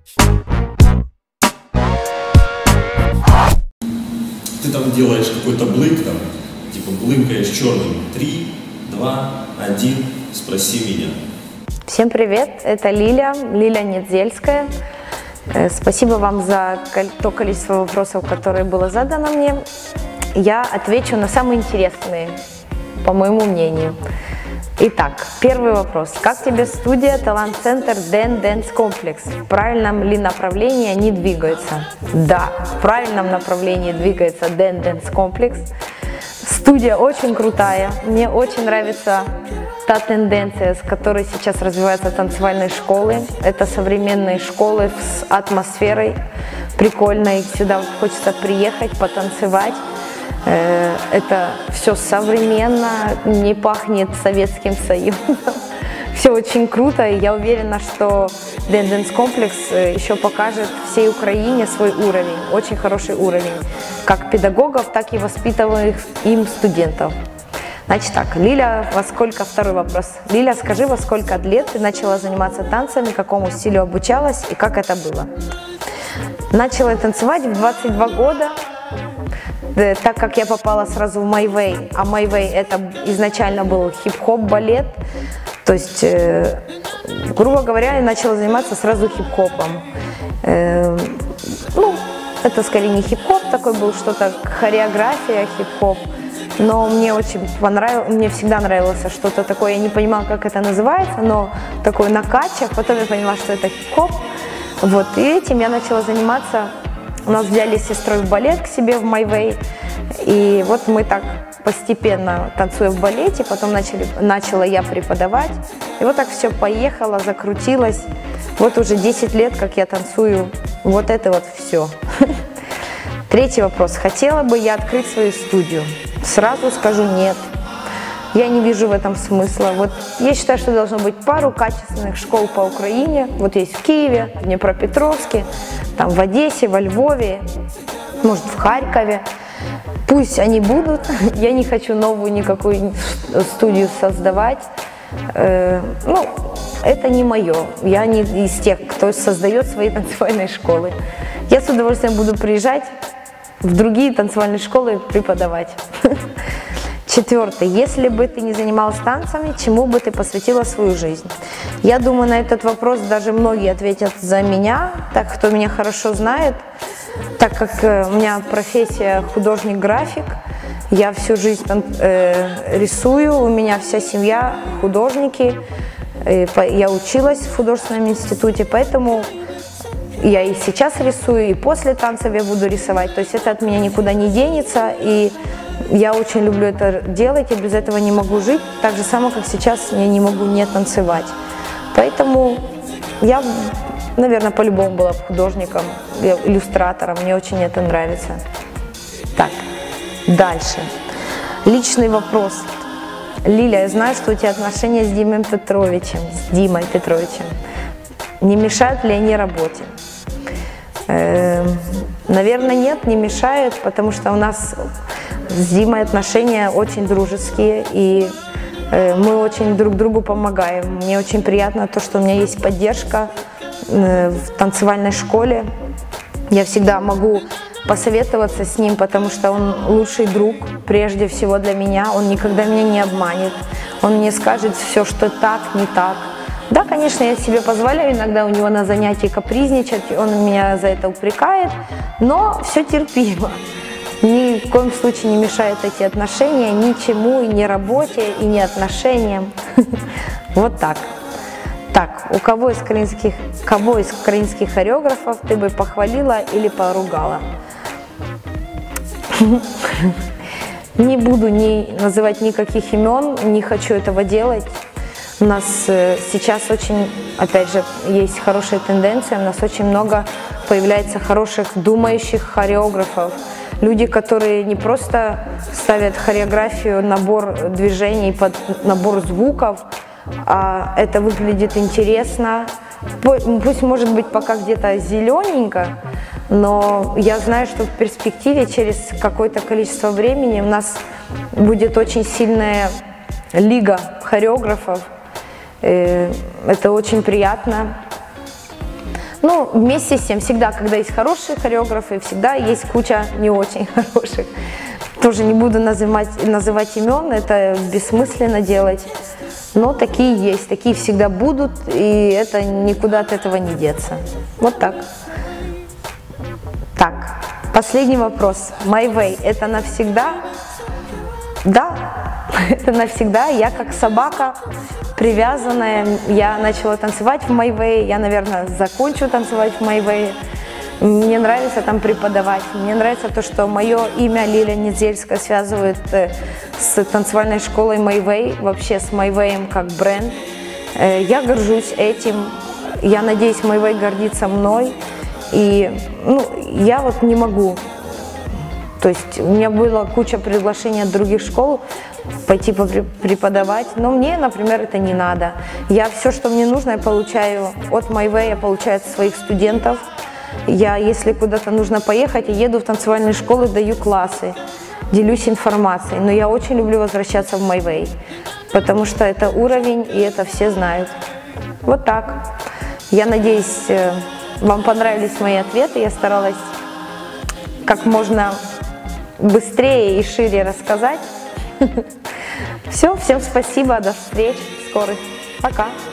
Ты там делаешь какой-то блык, там, типа блынкаешь черным. 3, 2, 1, спроси меня. Всем привет, это Лиля Недзельская. Спасибо вам за то количество вопросов, которые было задано мне. Я отвечу на самые интересные, по моему мнению. Итак, первый вопрос. Как тебе студия Талант-центр Dance Complex? В правильном ли направлении они двигаются? Да, в правильном направлении двигается Dance Complex. Студия очень крутая. Мне очень нравится та тенденция, с которой сейчас развиваются танцевальные школы. Это современные школы с атмосферой прикольной. Сюда хочется приехать, потанцевать. Это все современно, не пахнет Советским Союзом. Все очень круто, и я уверена, что Dance Complex еще покажет всей Украине свой уровень, очень хороший уровень, как педагогов, так и воспитываемых им студентов. Значит так, Лиля, второй вопрос. Лиля, скажи, во сколько лет ты начала заниматься танцами, какому стилю обучалась и как это было? Начала танцевать в 22 года. Так как я попала сразу в My Way, а My Way это изначально был хип-хоп балет, то есть, грубо говоря, я начала заниматься сразу хип-хопом. Ну, это скорее не хип-хоп, такой был что-то, хореография, хип-хоп, но мне очень понравилось, мне всегда нравилось что-то такое, я не понимала, как это называется, но такой накачек, потом я поняла, что это хип-хоп, вот, и этим я начала заниматься. Нас взяли с сестрой в балет к себе в My Way, и вот мы так постепенно танцуем в балете, потом начала я преподавать, и вот так все поехало, закрутилось. Вот уже 10 лет, как я танцую вот это вот все. Третий вопрос. Хотела бы я открыть свою студию? Сразу скажу нет. Я не вижу в этом смысла. Вот я считаю, что должно быть пару качественных школ по Украине. Вот есть в Киеве, в Днепропетровске, там в Одессе, во Львове, может в Харькове. Пусть они будут. Я не хочу новую никакую студию создавать. Ну, это не мое. Я не из тех, кто создает свои танцевальные школы. Я с удовольствием буду приезжать в другие танцевальные школы преподавать. Четвертый. Если бы ты не занималась танцами, чему бы ты посвятила свою жизнь? Я думаю, на этот вопрос даже многие ответят за меня, так кто меня хорошо знает, так как у меня профессия художник-график, я всю жизнь рисую, у меня вся семья художники, я училась в художественном институте, поэтому я и сейчас рисую, и после танцев я буду рисовать, то есть это от меня никуда не денется, и я очень люблю это делать, и без этого не могу жить, так же само, как сейчас я не могу не танцевать. Поэтому я, наверное, по-любому была бы художником, иллюстратором, мне очень это нравится. Так, дальше. Личный вопрос. Лиля, я знаю, что у тебя отношения с Димой Петровичем. Не мешают ли они работе? Наверное, нет, не мешает, потому что у нас с Димой отношения очень дружеские, и мы очень друг другу помогаем. Мне очень приятно то, что у меня есть поддержка в танцевальной школе. Я всегда могу посоветоваться с ним, потому что он лучший друг, прежде всего для меня. Он никогда меня не обманет, он мне скажет все, что так, не так. Да, конечно, я себе позволяю иногда у него на занятии капризничать, он меня за это упрекает, но все терпимо. Ни в коем случае не мешают эти отношения ничему, и ни работе, и ни отношениям. Вот так. Так, кого из украинских хореографов ты бы похвалила или поругала? Не буду называть никаких имен, не хочу этого делать. У нас сейчас очень, опять же, есть хорошая тенденция, у нас очень много появляется хороших думающих хореографов. Люди, которые не просто ставят хореографию, набор движений под набор звуков, а это выглядит интересно. Пусть может быть пока где-то зелененько, но я знаю, что в перспективе через какое-то количество времени у нас будет очень сильная лига хореографов. Это очень приятно. Ну, вместе с тем, всегда, когда есть хорошие хореографы, всегда есть куча не очень хороших. Тоже не буду называть имен, это бессмысленно делать. Но такие есть, такие всегда будут, и это никуда от этого не деться. Вот так. Так, последний вопрос. My Way – это навсегда? Да, это навсегда. Я как собака привязанная. Я начала танцевать в My Way, я, наверное, закончу танцевать в My Way. Мне нравится там преподавать. Мне нравится то, что мое имя Лилия Недзельская связывает с танцевальной школой My Way, вообще с My Way как бренд. Я горжусь этим. Я надеюсь, My Way гордится мной. И я вот не могу. То есть у меня была куча приглашений от других школ пойти преподавать, но мне, например, это не надо. Я все, что мне нужно, я получаю от My Way, я получаю от своих студентов. Я, если куда-то нужно поехать, я еду в танцевальные школы, даю классы, делюсь информацией. Но я очень люблю возвращаться в My Way, потому что это уровень, и это все знают. Вот так. Я надеюсь, вам понравились мои ответы. Я старалась как можно быстрее и шире рассказать. Все, всем спасибо, до встречи скорых. Пока.